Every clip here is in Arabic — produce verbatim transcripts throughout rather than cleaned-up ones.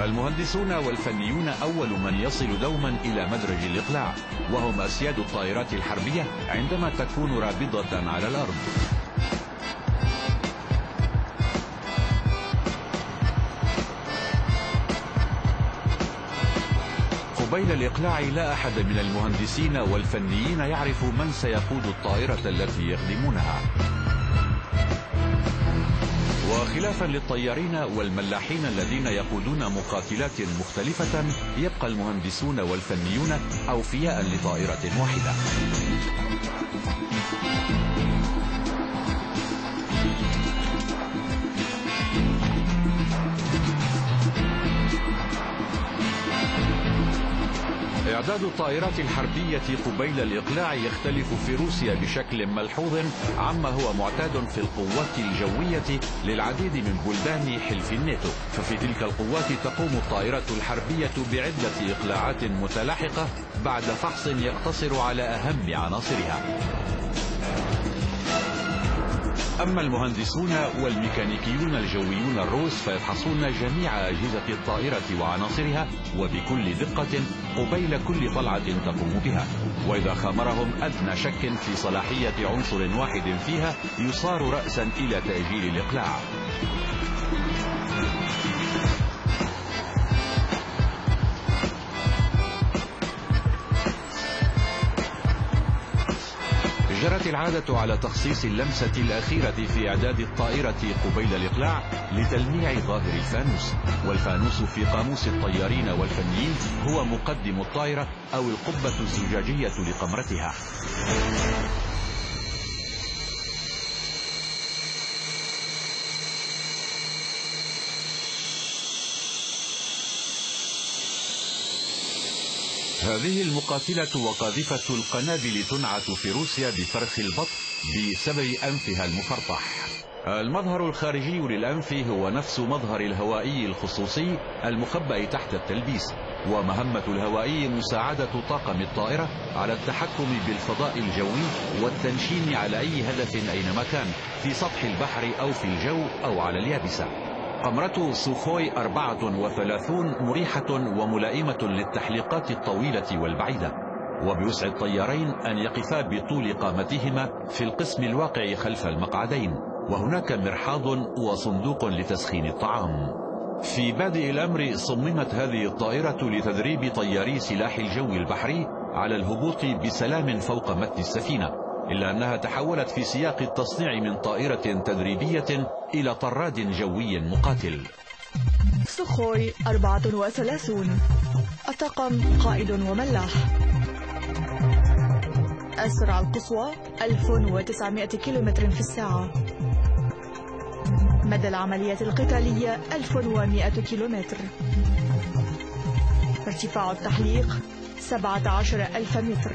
المهندسون والفنيون أول من يصل دوما إلى مدرج الإقلاع، وهم أسياد الطائرات الحربية عندما تكون رابضة على الأرض. قبيل الإقلاع لا أحد من المهندسين والفنيين يعرف من سيقود الطائرة التي يخدمونها. وخلافا للطيارين والملاحين الذين يقودون مقاتلات مختلفة، يبقى المهندسون والفنيون أوفياء لطائرة واحدة. إعداد الطائرات الحربية قبيل الإقلاع يختلف في روسيا بشكل ملحوظ عما هو معتاد في القوات الجوية للعديد من بلدان حلف الناتو. ففي تلك القوات تقوم الطائرة الحربية بعدة إقلاعات متلاحقة بعد فحص يقتصر على أهم عناصرها. أما المهندسون والميكانيكيون الجويون الروس فيفحصون جميع أجهزة الطائرة وعناصرها وبكل دقة قبيل كل طلعة تقوم بها، وإذا خامرهم أدنى شك في صلاحية عنصر واحد فيها يصار رأسا إلى تأجيل الإقلاع. جرت العادة على تخصيص اللمسة الأخيرة في إعداد الطائرة قبيل الإقلاع لتلميع ظاهر الفانوس، والفانوس في قاموس الطيارين والفنيين هو مقدم الطائرة أو القبة الزجاجية لقمرتها. هذه المقاتلة وقاذفة القنابل تنعت في روسيا بفرخ البط بسبب أنفها المفرطح. المظهر الخارجي للأنف هو نفس مظهر الهوائي الخصوصي المخبأ تحت التلبيس، ومهمة الهوائي مساعدة طاقم الطائرة على التحكم بالفضاء الجوي والتنشين على أي هدف أينما كان في سطح البحر أو في الجو أو على اليابسة. قمرة سوخوي أربعة وثلاثين مريحة وملائمة للتحليقات الطويلة والبعيدة، وبوسع الطيارين أن يقفا بطول قامتهما في القسم الواقع خلف المقعدين، وهناك مرحاض وصندوق لتسخين الطعام. في بادئ الأمر صممت هذه الطائرة لتدريب طياري سلاح الجو البحري على الهبوط بسلام فوق متن السفينة، إلا أنها تحولت في سياق التصنيع من طائرة تدريبية إلى طراد جوي مقاتل. سوخوي أربعة وثلاثين، الطاقم قائد وملاح. السرعة القصوى ألف وتسعمائة كيلومتر في الساعة. مدى العمليات القتالية ألف ومائة كيلومتر. ارتفاع التحليق سبعة عشر ألف متر.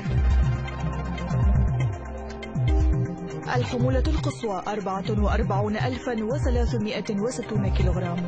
الحمولة القصوى أربعة وأربعين ألفا وثلاثمائة وستين كيلوغرام.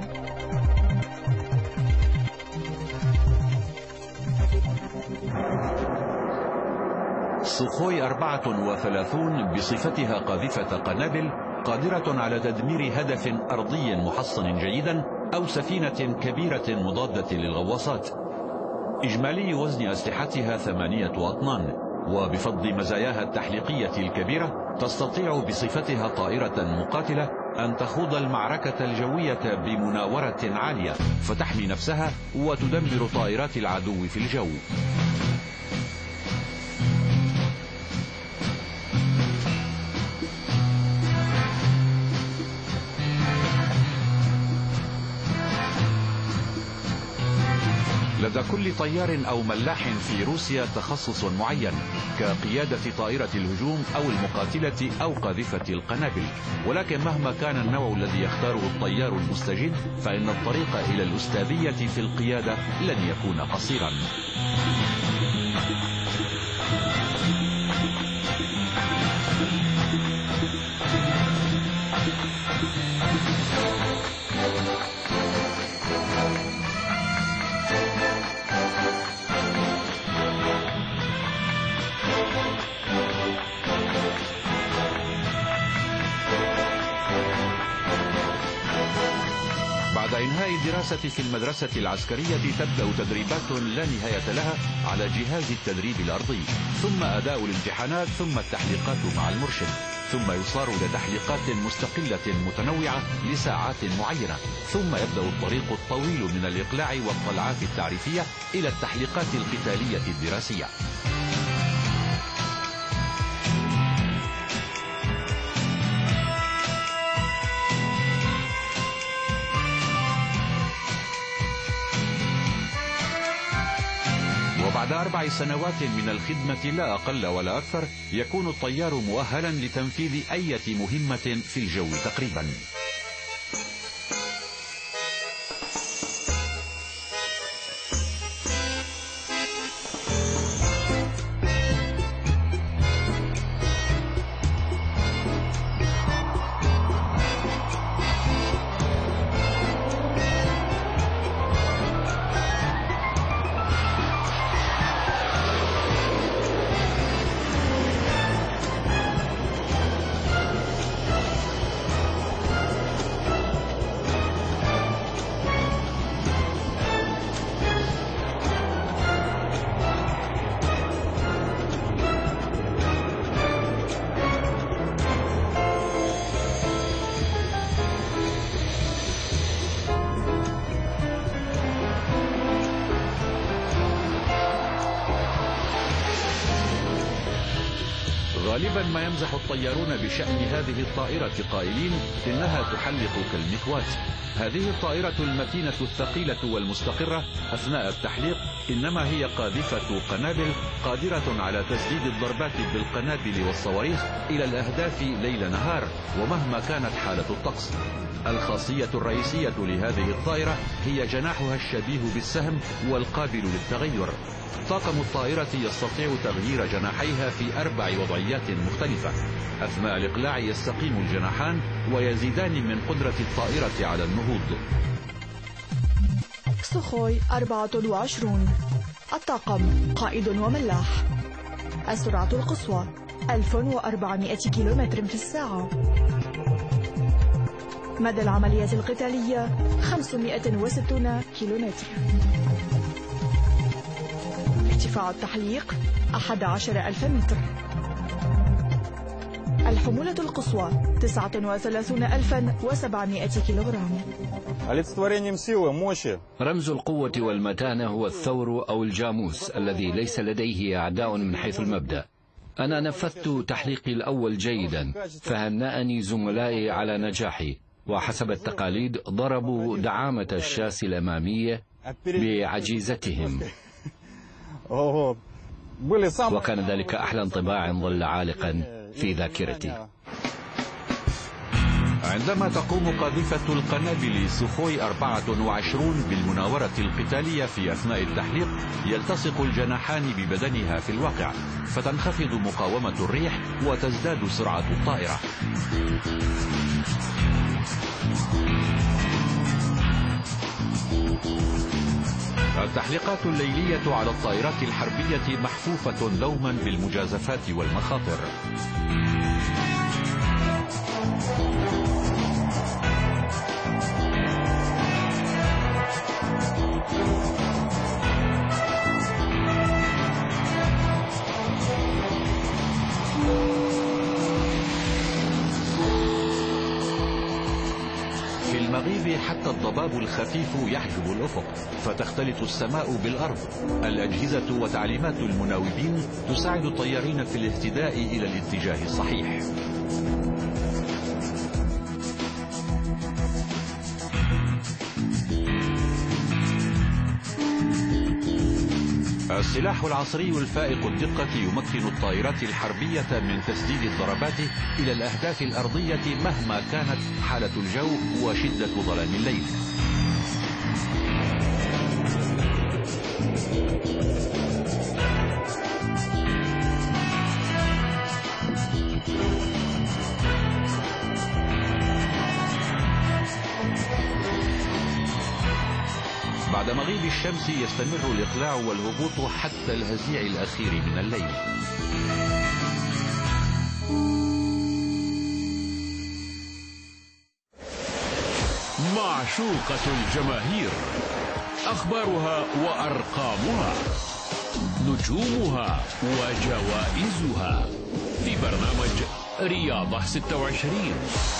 سوخوي أربعة وثلاثين بصفتها قاذفة قنابل قادرة على تدمير هدف أرضي محصن جيدا أو سفينة كبيرة مضادة للغواصات. إجمالي وزن أسلحتها ثمانية أطنان، وبفضل مزاياها التحليقية الكبيرة تستطيع بصفتها طائرة مقاتلة أن تخوض المعركة الجوية بمناورة عالية فتحمي نفسها وتدمر طائرات العدو في الجو. لدى كل طيار أو ملاح في روسيا تخصص معين كقيادة طائرة الهجوم أو المقاتلة أو قاذفة القنابل، ولكن مهما كان النوع الذي يختاره الطيار المستجد فإن الطريق إلى الأستاذية في القيادة لن يكون قصيرا. بعد بعد إنهاء الدراسة في المدرسة العسكرية تبدأ تدريبات لا نهاية لها على جهاز التدريب الأرضي، ثم أداء الامتحانات، ثم التحليقات مع المرشد، ثم يصار إلى تحليقات مستقلة متنوعة لساعات معينة، ثم يبدأ الطريق الطويل من الإقلاع والطلعات التعريفية إلى التحليقات القتالية الدراسية. وبعد أربع سنوات من الخدمة لا أقل ولا أكثر يكون الطيار مؤهلا لتنفيذ أي مهمة في الجو تقريبا. غالبا ما يمزح الطيارون بشأن هذه الطائرة قائلين إنها تحلق كالمكواة. هذه الطائرة المتينة الثقيلة والمستقرة أثناء التحليق إنما هي قاذفة قنابل قادرة على تسديد الضربات بالقنابل والصواريخ إلى الأهداف ليل نهار ومهما كانت حالة الطقس. الخاصية الرئيسية لهذه الطائرة هي جناحها الشبيه بالسهم والقابل للتغير. طاقم الطائرة يستطيع تغيير جناحيها في أربع وضعيات مختلفة. أثناء الإقلاع يستقيم الجناحان ويزيدان من قدرة الطائرة على النهوض. سخوي أربعة وعشرين. الطاقم قائد وملاح. السرعة القصوى ألف وأربعمائة كيلومتر في الساعة. مدى العملية القتالية خمسمائة وستون كيلومتر. ارتفاع التحليق أحد عشر ألف متر. الحمولة القصوى تسعة وثلاثون ألفا وسبعمائة كيلوغرام. رمز القوة والمتانة هو الثور أو الجاموس الذي ليس لديه أعداء من حيث المبدأ. أنا نفذت تحليقي الأول جيدا فهنأني زملائي على نجاحي، وحسب التقاليد ضربوا دعامة الشاس الأمامية بعجيزتهم، وكان ذلك أحلى انطباع ظل عالقا في ذاكرتي. عندما تقوم قاذفة القنابل سخوي أربعة وعشرين بالمناورة القتالية في أثناء التحليق يلتصق الجناحان ببدنها في الواقع، فتنخفض مقاومة الريح وتزداد سرعة الطائرة. التحليقات الليلية على الطائرات الحربية محفوفة دوما بالمجازفات والمخاطر. في المغيب حتى الضباب الخفيف يحجب الأفق، فتختلط السماء بالأرض. الأجهزة وتعليمات المناوبين تساعد الطيارين في الاهتداء إلى الاتجاه الصحيح. السلاح العصري الفائق الدقة يمكن الطائرات الحربية من تسديد الضربات إلى الأهداف الأرضية مهما كانت حالة الجو وشدة ظلام الليل. بعد مغيب الشمس يستمر الإقلاع والهبوط حتى الهزيع الأخير من الليل. معشوقة الجماهير، أخبارها وأرقامها، نجومها وجوائزها، في برنامج رياضة ستة وعشرين.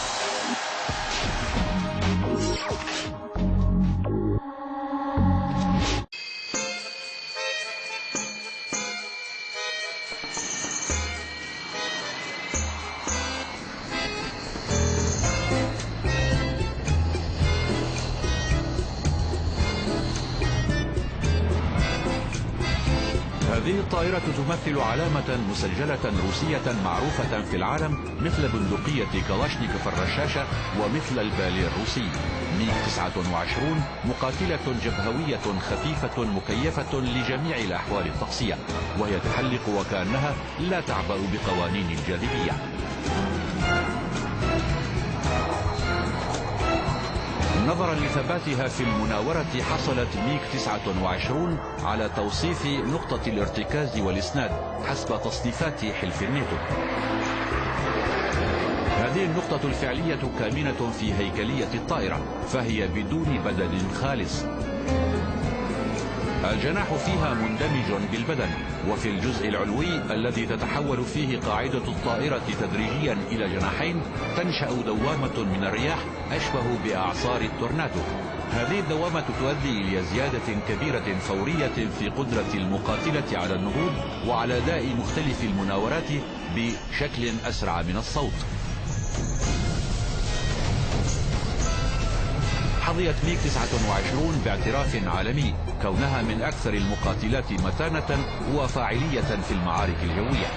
هذه الطائرة تمثل علامة مسجلة روسية معروفة في العالم مثل بندقية كلاشنيكوف الرشاشة ومثل البالي الروسي. ميغ تسعة وعشرين مقاتلة جبهوية خفيفة مكيفة لجميع الأحوال الطقسية، وهي تحلق وكأنها لا تعبأ بقوانين الجاذبية. نظرا لثباتها في المناورة، حصلت ميغ تسعة وعشرين على توصيف نقطة الارتكاز والإسناد حسب تصنيفات حلف الناتو. هذه النقطة الفعلية كامنة في هيكلية الطائرة، فهي بدون بدن خالص. الجناح فيها مندمج بالبدن، وفي الجزء العلوي الذي تتحول فيه قاعدة الطائرة تدريجيا إلى جناحين تنشأ دوامة من الرياح أشبه بأعصار التورنادو. هذه الدوامة تؤدي إلى زيادة كبيرة فورية في قدرة المقاتلة على النهوض وعلى أداء مختلف المناورات بشكل أسرع من الصوت. حظيت ميغ تسعة وعشرين باعتراف عالمي كونها من أكثر المقاتلات متانة وفاعلية في المعارك الجوية.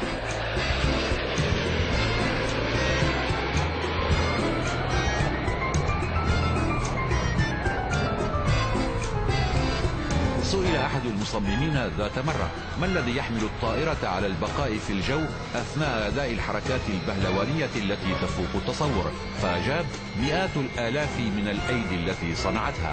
سئل أحد المصممين ذات مرة ما الذي يحمل الطائرة على البقاء في الجو أثناء أداء الحركات البهلوانية التي تفوق التصور، فأجاب: مئات الآلاف من الأيدي التي صنعتها.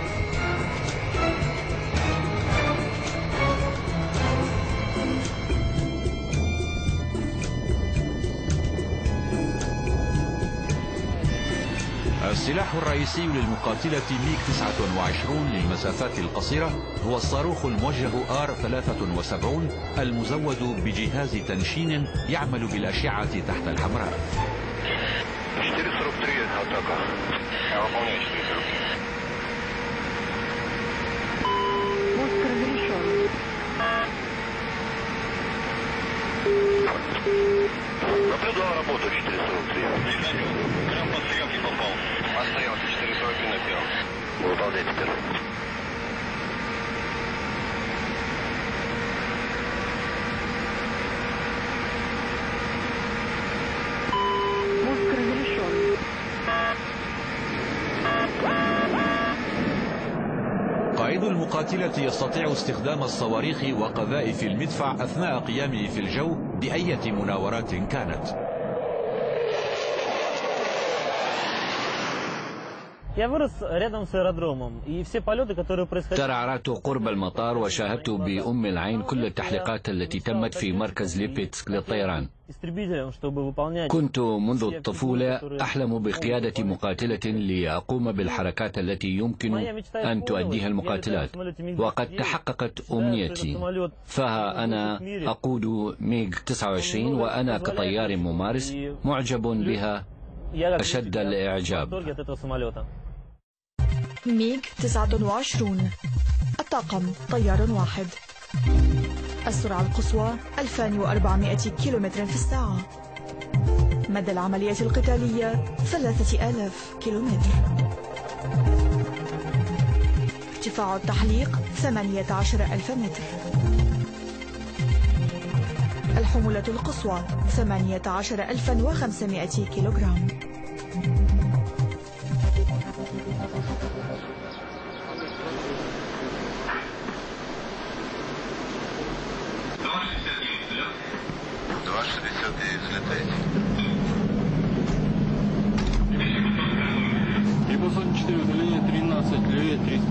السلاح الرئيسي للمقاتلة ميغ تسعة وعشرين للمسافات القصيرة هو الصاروخ الموجه آر ثلاثة وسبعين المزود بجهاز تنشين يعمل بالأشعة تحت الحمراء. Наблюдал работу четыре сорок три. Прям под съемки попал. Остается четыре сорок три на первом. Выполняйте первый. Мозг разрешен. قائد المقاتلة يستطيع استخدام الصواريخ وقذائف المدفع أثناء قيامه في الجو بأية مناورات كانت. ترعرعت قرب المطار وشاهدت بأم العين كل التحليقات التي تمت في مركز ليبيتسك للطيران. كنت منذ الطفولة أحلم بقيادة مقاتلة لأقوم بالحركات التي يمكن أن تؤديها المقاتلات، وقد تحققت أمنيتي. فها أنا أقود ميغ تسعة وعشرين وأنا كطيار ممارس معجب بها أشد الإعجاب. ميغ تسعة وعشرين الطاقم طيار واحد، السرعة القصوى ألفين وأربعمائة كيلومتر في الساعة، مدى العملية القتالية ثلاثة آلاف كيلومتر، ارتفاع التحليق ثمانية عشر ألف متر، الحمولة القصوى ثمانية عشر ألفا وخمسمائة كيلوغرام.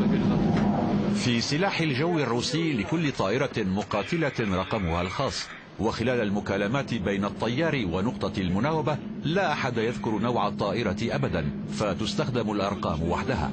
في سلاح الجو الروسي لكل طائرة مقاتلة رقمها الخاص. وخلال المكالمات بين الطيار ونقطة المناوبة لا أحد يذكر نوع الطائرة أبدا، فتستخدم الأرقام وحدها.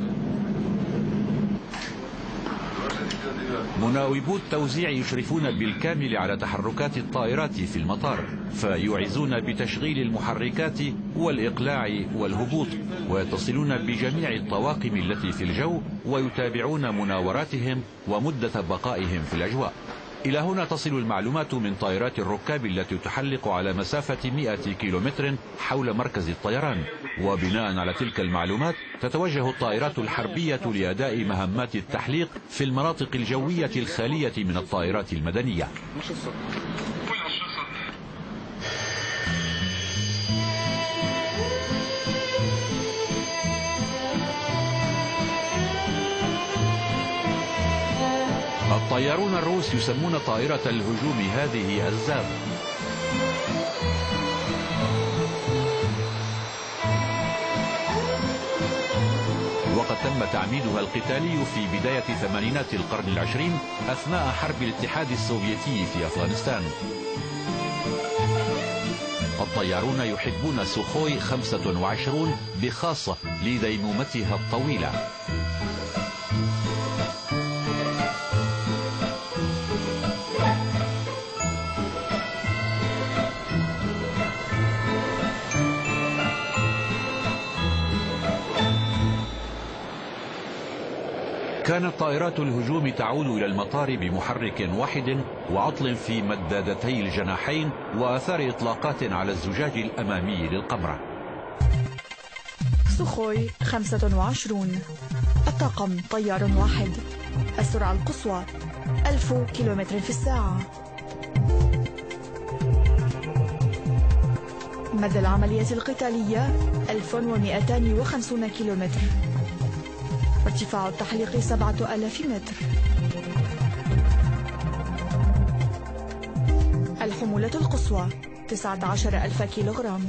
مناوبو التوزيع يشرفون بالكامل على تحركات الطائرات في المطار، فيوعزون بتشغيل المحركات والإقلاع والهبوط، ويتصلون بجميع الطواقم التي في الجو، ويتابعون مناوراتهم ومدة بقائهم في الأجواء. إلى هنا تصل المعلومات من طائرات الركاب التي تحلق على مسافة مئة كيلومتر حول مركز الطيران، وبناء على تلك المعلومات تتوجه الطائرات الحربية لأداء مهمات التحليق في المناطق الجوية الخالية من الطائرات المدنية. الطيارون الروس يسمون طائرة الهجوم هذه الزاغ. وقد تم تعميدها القتالي في بداية ثمانينات القرن العشرين أثناء حرب الاتحاد السوفيتي في أفغانستان. الطيارون يحبون سوخوي خمسة وعشرين بخاصة لديمومتها الطويلة. كانت طائرات الهجوم تعود إلى المطار بمحرك واحد وعطل في مدادتي الجناحين وآثار إطلاقات على الزجاج الأمامي للقمرة. سوخوي خمسة وعشرين، الطاقم طيار واحد، السرعة القصوى ألف كيلومتر في الساعة. مدى العملية القتالية ألف ومئتين وخمسين كيلومتر، ارتفاع التحليق سبعة آلاف متر. الحمولة القصوى تسعة عشر ألف كيلوغرام.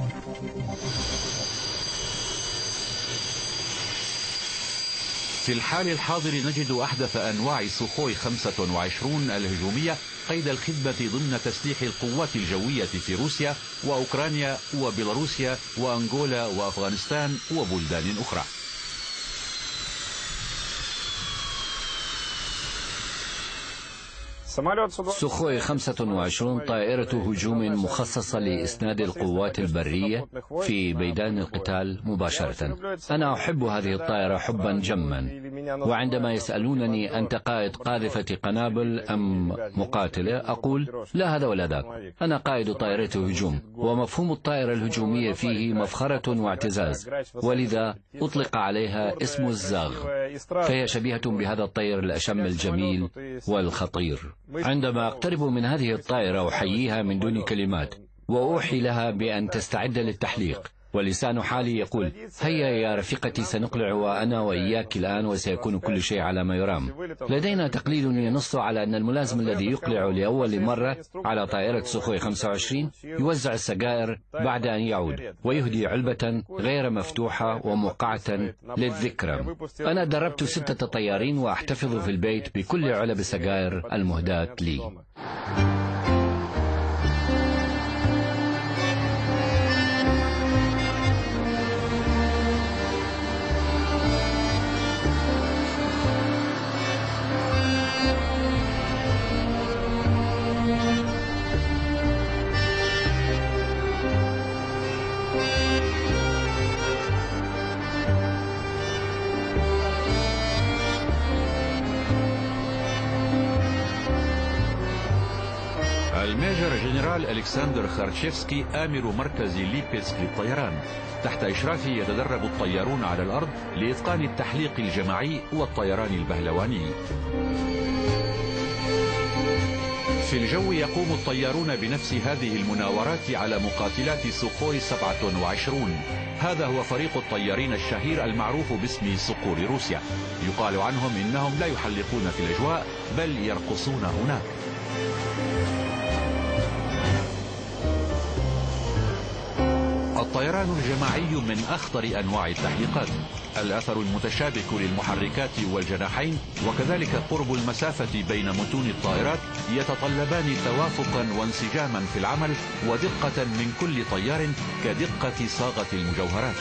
في الحال الحاضر نجد أحدث أنواع سوخوي خمسة وعشرين الهجومية قيد الخدمة ضمن تسليح القوات الجوية في روسيا وأوكرانيا وبيلاروسيا وأنغولا وأفغانستان وبلدان أخرى. سوخوي خمسة وعشرين طائرة هجوم مخصصة لإسناد القوات البرية في ميدان القتال مباشرة. أنا أحب هذه الطائرة حبا جما، وعندما يسألونني أنت قائد قاذفة قنابل أم مقاتلة أقول لا هذا ولا ذاك، أنا قائد طائرة هجوم، ومفهوم الطائرة الهجومية فيه مفخرة واعتزاز، ولذا أطلق عليها اسم الزاغ، فهي شبيهة بهذا الطير الأشم الجميل والخطير. عندما أقترب من هذه الطائرة أحييها من دون كلمات، وأوحي لها بأن تستعد للتحليق، ولسان حالي يقول هيا يا رفيقتي سنقلع وأنا وإياك الآن وسيكون كل شيء على ما يرام. لدينا تقليد ينص على أن الملازم الذي يقلع لأول مرة على طائرة سوخوي خمسة وعشرين يوزع السجائر بعد أن يعود، ويهدي علبة غير مفتوحة وموقعة للذكرى. أنا دربت ستة طيارين وأحتفظ في البيت بكل علب السجائر المهداة لي. الميجر جنرال ألكسندر خارتشيفسكي آمر مركز ليبيسك للطيران، تحت إشرافه يتدرب الطيارون على الأرض لإتقان التحليق الجماعي والطيران البهلواني. في الجو يقوم الطيارون بنفس هذه المناورات على مقاتلات سوخوي سبعة وعشرين. هذا هو فريق الطيارين الشهير المعروف باسم صقور روسيا. يقال عنهم إنهم لا يحلقون في الأجواء بل يرقصون هناك. الطيران الجماعي من أخطر أنواع التحليقات. الأثر المتشابك للمحركات والجناحين وكذلك قرب المسافة بين متون الطائرات يتطلبان توافقا وانسجاما في العمل ودقة من كل طيار كدقة صاغة المجوهرات.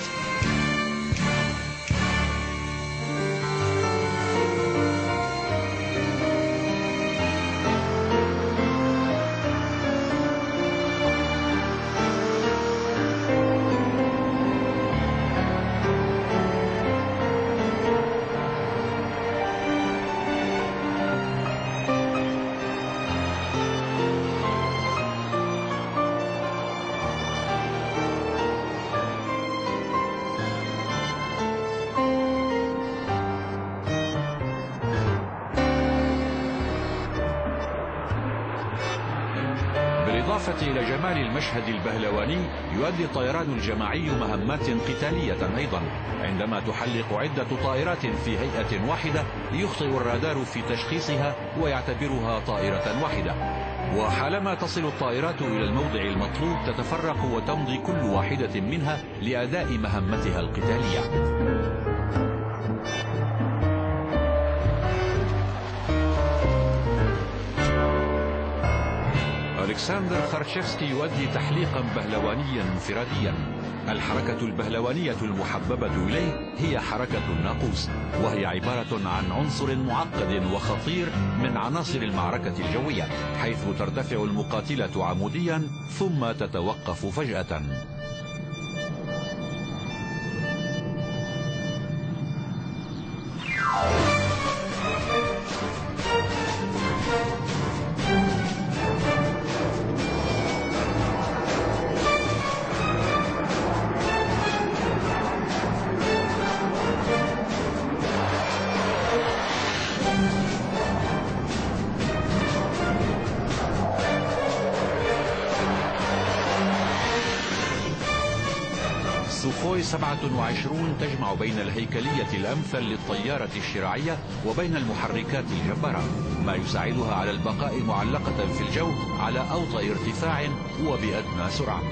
بالإضافة إلى جمال المشهد البهلواني، يؤدي الطيران الجماعي مهمات قتالية أيضا. عندما تحلق عدة طائرات في هيئة واحدة يخطئ الرادار في تشخيصها ويعتبرها طائرة واحدة، وحالما تصل الطائرات إلى الموضع المطلوب تتفرق وتمضي كل واحدة منها لأداء مهمتها القتالية. ألكسندر خارتشيفسكي يؤدي تحليقا بهلوانيا انفراديا. الحركة البهلوانية المحببة إليه هي حركة الناقوس، وهي عبارة عن عنصر معقد وخطير من عناصر المعركة الجوية، حيث ترتفع المقاتلة عموديا ثم تتوقف فجأة. سوخوي سبعة وعشرين تجمع بين الهيكلية الأمثل للطيارة الشراعية وبين المحركات الجبارة، ما يساعدها على البقاء معلقة في الجو على أوطى ارتفاع وبأدنى سرعة.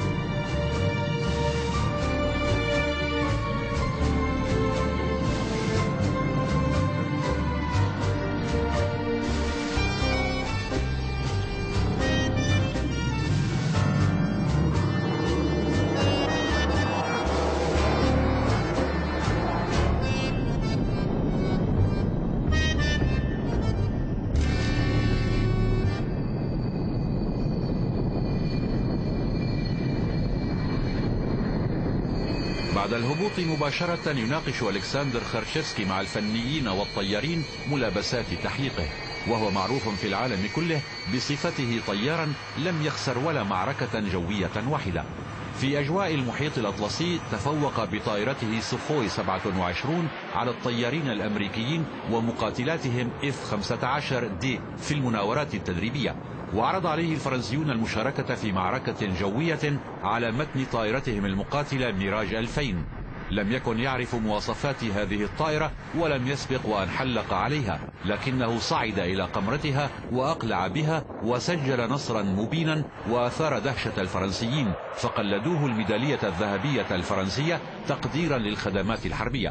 بعد الهبوط مباشرة يناقش ألكسندر خارتشيفسكي مع الفنيين والطيارين ملابسات تحليقه، وهو معروف في العالم كله بصفته طيارا لم يخسر ولا معركة جوية واحدة. في أجواء المحيط الأطلسي تفوق بطائرته سوخوي سبعة وعشرين على الطيارين الأمريكيين ومقاتلاتهم إف خمسة عشر دي في المناورات التدريبية، وعرض عليه الفرنسيون المشاركة في معركة جوية على متن طائرتهم المقاتلة ميراج ألفين. لم يكن يعرف مواصفات هذه الطائرة ولم يسبق وأن حلق عليها، لكنه صعد إلى قمرتها وأقلع بها وسجل نصرا مبينا وأثار دهشة الفرنسيين، فقلدوه الميدالية الذهبية الفرنسية تقديرا للخدمات الحربية.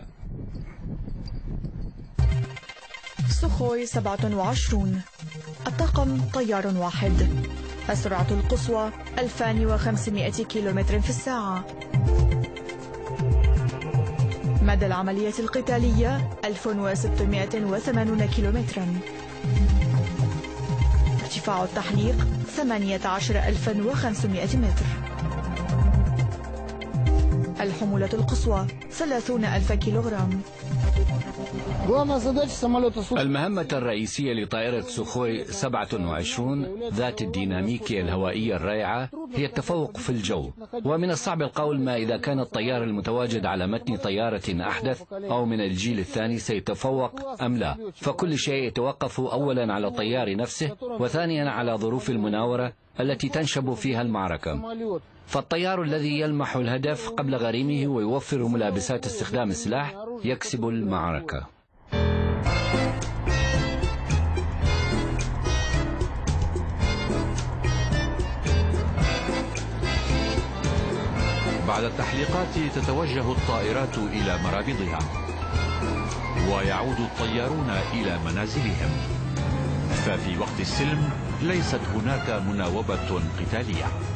سوخوي سبعة وعشرين الطاقم طيار واحد، السرعة القصوى ألفين وخمسمائة كيلومتر في الساعة، مدى العملية القتالية ألف وستمائة وثمانين كيلومترا، ارتفاع التحليق ثمانية عشر ألف وخمسمائة متر، الحمولة القصوى ثلاثين ألف كيلوغرام. المهمة الرئيسية لطائرة سوخوي سبعة وعشرين ذات الديناميكية الهوائية الرائعة هي التفوق في الجو، ومن الصعب القول ما إذا كان الطيار المتواجد على متن طيارة أحدث أو من الجيل الثاني سيتفوق أم لا، فكل شيء يتوقف أولا على الطيار نفسه، وثانيا على ظروف المناورة التي تنشب فيها المعركة. فالطيار الذي يلمح الهدف قبل غريمه ويوفر ملابسات استخدام السلاح يكسب المعركة. بعد التحليقات تتوجه الطائرات إلى مرابضها، ويعود الطيارون إلى منازلهم. ففي وقت السلم ليست هناك مناوبة قتالية.